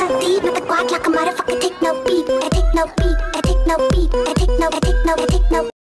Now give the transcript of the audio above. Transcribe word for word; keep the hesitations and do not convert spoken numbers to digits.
so deep, with the guac like a motherfucker. Take no beat, I take no beat, I take no beat, I take no, I take no, I take no.